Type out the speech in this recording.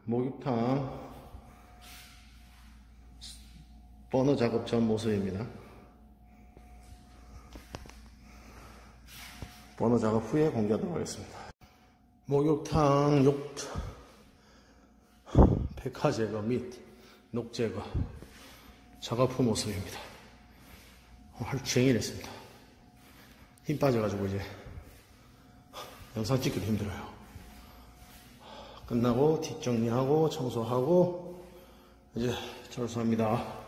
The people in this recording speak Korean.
목욕탕 버너 작업 전 모습입니다. 버너 작업 후에 공개하도록 하겠습니다. 목욕탕 백화 제거 및 녹 제거 작업 후 모습입니다. 하루 종일 했습니다. 힘 빠져가지고 이제 영상 찍기도 힘들어요. 끝나고 뒷정리하고 청소하고 이제 철수합니다.